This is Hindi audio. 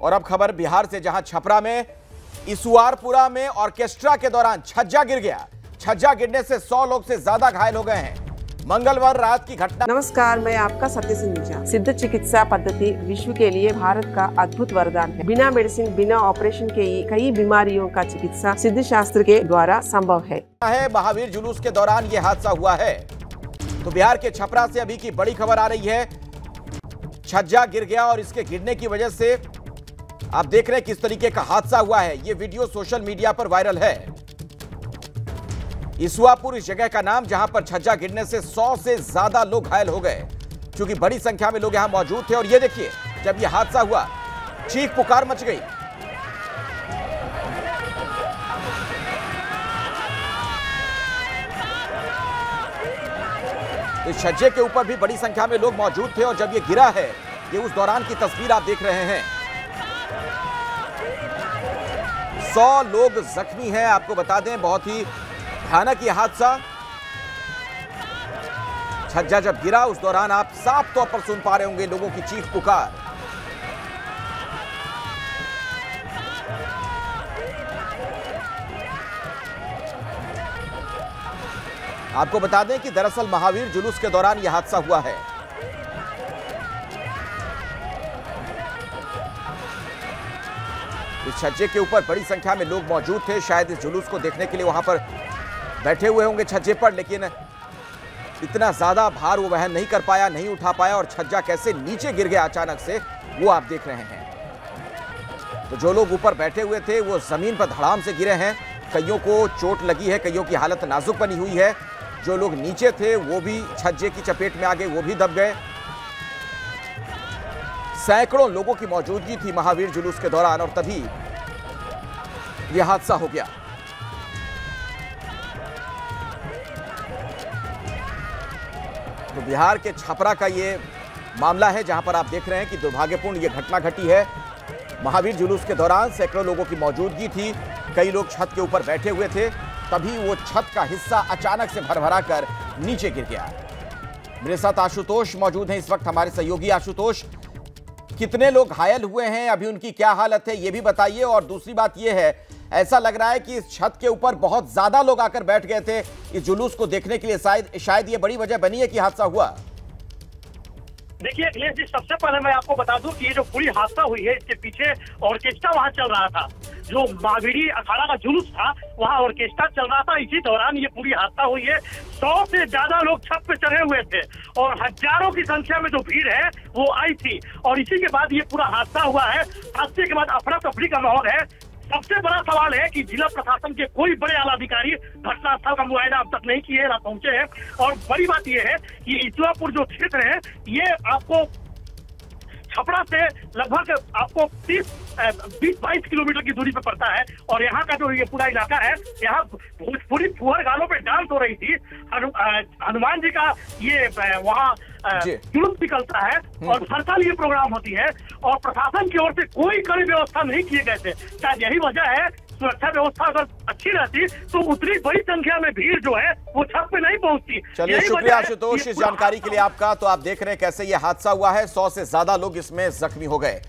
और अब खबर बिहार से, जहां छपरा में इसुआरपुरा में ऑर्केस्ट्रा के दौरान छज्जा गिर गया। छज्जा गिरने से 100 लोग से ज्यादा घायल हो गए हैं। मंगलवार रात की घटना। नमस्कार, मैं आपका सत्य सिंह। सिद्ध चिकित्सा पद्धति विश्व के लिए भारत का अद्भुत वरदान है। बिना मेडिसिन, बिना ऑपरेशन के कई बीमारियों का चिकित्सा सिद्ध शास्त्र के द्वारा संभव है। महावीर जुलूस के दौरान यह हादसा हुआ है। तो बिहार के छपरा से अभी की बड़ी खबर आ रही है। छज्जा गिर गया और इसके गिरने की वजह से आप देख रहे हैं किस तरीके का हादसा हुआ है। यह वीडियो सोशल मीडिया पर वायरल है। इसुआपुर इस जगह का नाम, जहां पर छज्जा गिरने से 100 से ज्यादा लोग घायल हो गए, क्योंकि बड़ी संख्या में लोग यहां मौजूद थे। और ये देखिए, जब यह हादसा हुआ, चीख पुकार मच गई। इस छज्जे के ऊपर भी बड़ी संख्या में लोग मौजूद थे और जब ये गिरा है, ये उस दौरान की तस्वीर आप देख रहे हैं। 100 लोग जख्मी हैं। आपको बता दें, बहुत ही भयानक यह हादसा। छज्जा जब गिरा, उस दौरान आप साफ तौर पर सुन पा रहे होंगे लोगों की चीख पुकार। आपको बता दें कि दरअसल महावीर जुलूस के दौरान यह हादसा हुआ है। इस छज्जे के ऊपर बड़ी संख्या में लोग मौजूद थे। शायद इस जुलूस को देखने के लिए वहां पर बैठे हुए होंगे छज्जे पर, लेकिन इतना ज्यादा भार वो वहन नहीं कर पाया, नहीं उठा पाया और छज्जा कैसे नीचे गिर गया अचानक से, वो आप देख रहे हैं। तो जो लोग ऊपर बैठे हुए थे वो जमीन पर धड़ाम से गिरे हैं। कईयों को चोट लगी है, कईयों की हालत नाजुक बनी हुई है। जो लोग नीचे थे वो भी छज्जे की चपेट में आ गए, वो भी दब गए। सैकड़ों लोगों की मौजूदगी थी महावीर जुलूस के दौरान और तभी यह हादसा हो गया। तो बिहार के छपरा का ये मामला है, जहां पर आप देख रहे हैं कि दुर्भाग्यपूर्ण ये घटना घटी है। महावीर जुलूस के दौरान सैकड़ों लोगों की मौजूदगी थी। कई लोग छत के ऊपर बैठे हुए थे, तभी वो छत का हिस्सा अचानक से भरभरा कर नीचे गिर गया। मेरे साथ आशुतोष मौजूद हैं इस वक्त, हमारे सहयोगी। आशुतोष, कितने लोग घायल हुए हैं, अभी उनकी क्या हालत है, ये भी बताइए। और दूसरी बात ये है, ऐसा लग रहा है कि इस छत के ऊपर बहुत ज्यादा लोग आकर बैठ गए थे इस जुलूस को देखने के लिए। शायद ये बड़ी वजह बनी है कि हादसा हुआ। देखिए अखिलेश जी, सबसे पहले मैं आपको बता दूं कि ये जो पूरी हादसा हुई है, इसके पीछे ऑर्केस्ट्रा वहां चल रहा था। जो महावीरी अखाड़ा का जुलूस था, वहां ऑर्केस्ट्रा चल रहा था। इसी दौरान ये पूरी हादसा हुई है। 100 से ज्यादा लोग छत पे चढ़े हुए थे और हजारों की संख्या में जो भीड़ है वो आई थी। और इसी के बाद ये पूरा हादसा हुआ है। हादसे के बाद अफरा तफरी का माहौल है। सबसे बड़ा सवाल है कि जिला प्रशासन के कोई बड़े आला अधिकारी घटनास्थल का मुआयना अब तक नहीं किए, ना पहुंचे हैं। और बड़ी बात यह है कि इसुआपुर जो क्षेत्र है, ये आपको छपरा से लगभग आपको 20-22 किलोमीटर की दूरी पर पड़ता है। और यहाँ का जो ये पूरा इलाका है, यहाँ पूरी फुहर गालों पे डांस हो रही थी। हनुमान जी का ये वहाँ जुलूस निकलता है और हर साल ये प्रोग्राम होती है और प्रशासन की ओर से कोई कड़ी व्यवस्था नहीं किए गए थे। शायद यही वजह है, सुरक्षा व्यवस्था अगर अच्छी रहती तो उतनी बड़ी संख्या में भीड़ जो है वो छत पे नहीं पहुंचती। चलिए, शुक्रिया आशुतोष इस जानकारी के लिए आपका। तो आप देख रहे हैं कैसे ये हादसा हुआ है। 100 से ज्यादा लोग इसमें जख्मी हो गए।